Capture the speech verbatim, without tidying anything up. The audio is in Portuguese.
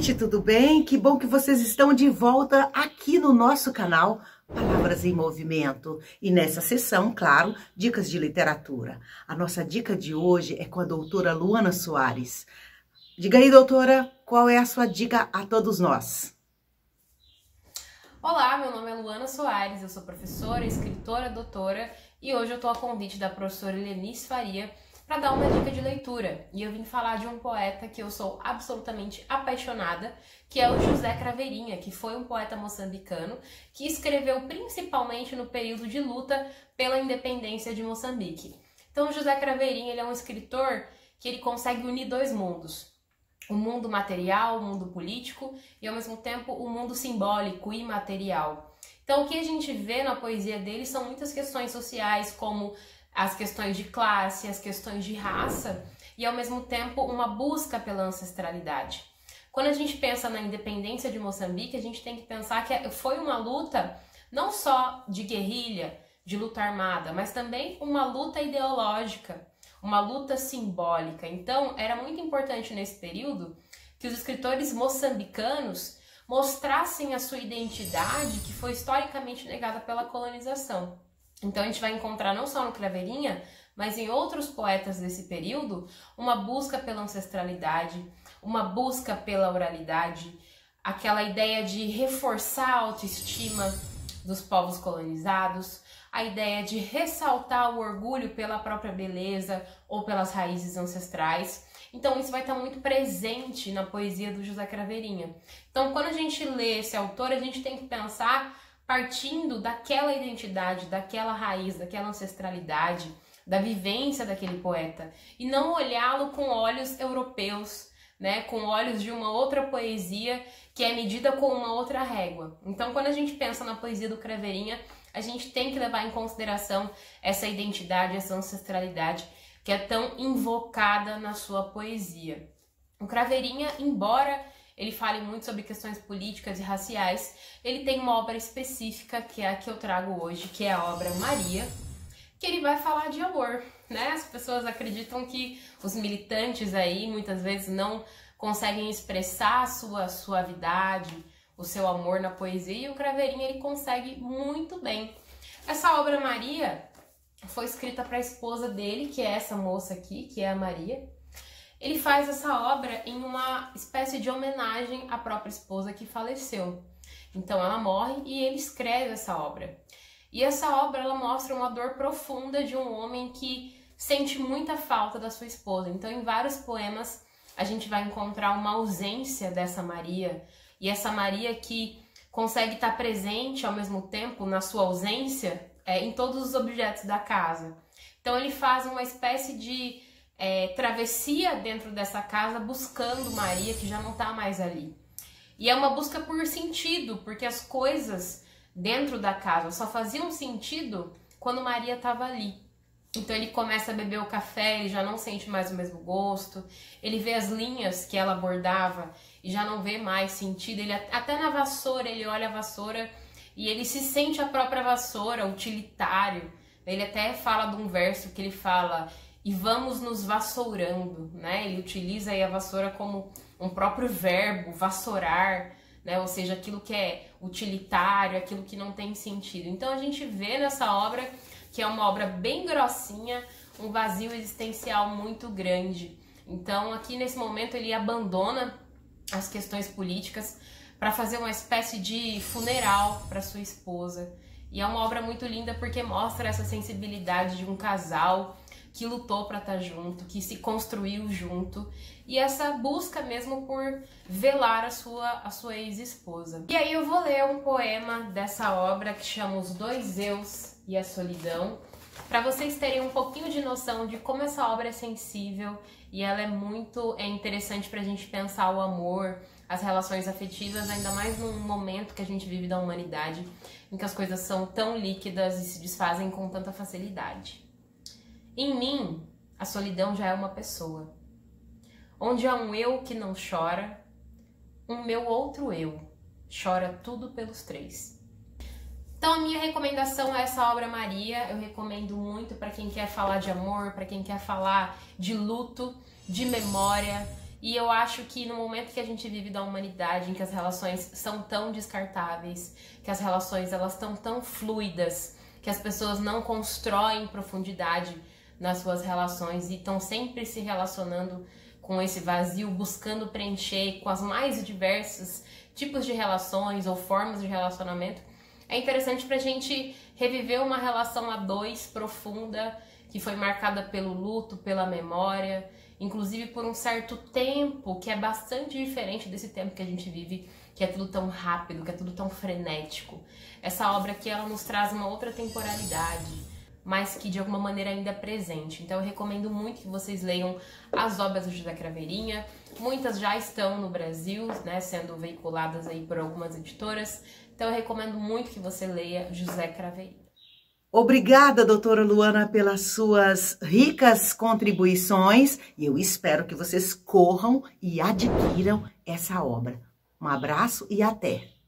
gente, tudo bem? Que bom que vocês estão de volta aqui no nosso canal Palavras em Movimento. E nessa sessão, claro, dicas de literatura. A nossa dica de hoje é com a doutora Luana Soares. Diga aí, doutora, qual é a sua dica a todos nós? Olá, meu nome é Luana Soares, eu sou professora, escritora, doutora e hoje eu estou a convite da professora Helenice Faria para dar uma dica de leitura. E eu vim falar de um poeta que eu sou absolutamente apaixonada, que é o José Craveirinha, que foi um poeta moçambicano que escreveu principalmente no período de luta pela independência de Moçambique. Então o José Craveirinha ele é um escritor que ele consegue unir dois mundos. O mundo material, o mundo político e ao mesmo tempo o mundo simbólico e material. Então o que a gente vê na poesia dele são muitas questões sociais, como as questões de classe, as questões de raça e ao mesmo tempo uma busca pela ancestralidade. Quando a gente pensa na independência de Moçambique, a gente tem que pensar que foi uma luta não só de guerrilha, de luta armada, mas também uma luta ideológica, uma luta simbólica. Então era muito importante nesse período que os escritores moçambicanos mostrassem a sua identidade que foi historicamente negada pela colonização. Então a gente vai encontrar não só no Craveirinha, mas em outros poetas desse período, uma busca pela ancestralidade, uma busca pela oralidade, aquela ideia de reforçar a autoestima dos povos colonizados, a ideia de ressaltar o orgulho pela própria beleza ou pelas raízes ancestrais. Então isso vai estar muito presente na poesia do José Craveirinha. Então quando a gente lê esse autor, a gente tem que pensar partindo daquela identidade, daquela raiz, daquela ancestralidade, da vivência daquele poeta, e não olhá-lo com olhos europeus, né, com olhos de uma outra poesia que é medida com uma outra régua. Então, quando a gente pensa na poesia do Craveirinha, a gente tem que levar em consideração essa identidade, essa ancestralidade que é tão invocada na sua poesia. O Craveirinha, embora ele fala muito sobre questões políticas e raciais, ele tem uma obra específica, que é a que eu trago hoje, que é a obra Maria, que ele vai falar de amor, né? As pessoas acreditam que os militantes aí, muitas vezes, não conseguem expressar a sua suavidade, o seu amor na poesia, e o Craveirinha, ele consegue muito bem. Essa obra Maria foi escrita para a esposa dele, que é essa moça aqui, que é a Maria. Ele faz essa obra em uma espécie de homenagem à própria esposa que faleceu. Então ela morre e ele escreve essa obra. E essa obra ela mostra uma dor profunda de um homem que sente muita falta da sua esposa. Então em vários poemas a gente vai encontrar uma ausência dessa Maria. E essa Maria que consegue estar presente ao mesmo tempo na sua ausência é, em todos os objetos da casa. Então ele faz uma espécie de É, travessia dentro dessa casa buscando Maria, que já não está mais ali. E é uma busca por sentido, porque as coisas dentro da casa só faziam sentido quando Maria estava ali. Então ele começa a beber o café, ele já não sente mais o mesmo gosto, ele vê as linhas que ela bordava e já não vê mais sentido. Ele, até na vassoura, ele olha a vassoura e ele se sente a própria vassoura, utilitário. Ele até fala de um verso que ele fala: e vamos nos vassourando, né? Ele utiliza aí a vassoura como um próprio verbo, vassourar, né? Ou seja, aquilo que é utilitário, aquilo que não tem sentido. Então a gente vê nessa obra, que é uma obra bem grossinha, um vazio existencial muito grande. Então aqui nesse momento ele abandona as questões políticas para fazer uma espécie de funeral para sua esposa. E é uma obra muito linda porque mostra essa sensibilidade de um casal que lutou para estar junto, que se construiu junto, e essa busca mesmo por velar a sua, a sua ex-esposa. E aí eu vou ler um poema dessa obra que chama Os Dois Eus e a Solidão, para vocês terem um pouquinho de noção de como essa obra é sensível, e ela é muito é interessante para a gente pensar o amor, as relações afetivas, ainda mais num momento que a gente vive da humanidade, em que as coisas são tão líquidas e se desfazem com tanta facilidade. Em mim, a solidão já é uma pessoa, onde há um eu que não chora, um meu outro eu, chora tudo pelos três. Então a minha recomendação é essa obra Maria, eu recomendo muito para quem quer falar de amor, para quem quer falar de luto, de memória E eu acho que no momento que a gente vive da humanidade, em que as relações são tão descartáveis, que as relações elas estão tão fluidas, que as pessoas não constroem profundidade nas suas relações e estão sempre se relacionando com esse vazio, buscando preencher com as mais diversos tipos de relações ou formas de relacionamento, é interessante pra gente reviver uma relação a dois profunda, que foi marcada pelo luto, pela memória, inclusive por um certo tempo que é bastante diferente desse tempo que a gente vive, que é tudo tão rápido, que é tudo tão frenético. Essa obra aqui, ela nos traz uma outra temporalidade, mas que de alguma maneira ainda é presente. Então eu recomendo muito que vocês leiam as obras do José Craveirinha. Muitas já estão no Brasil, né, sendo veiculadas aí por algumas editoras. Então eu recomendo muito que você leia José Craveirinha. Obrigada, doutora Luana, pelas suas ricas contribuições e eu espero que vocês corram e adquiram essa obra. Um abraço e até!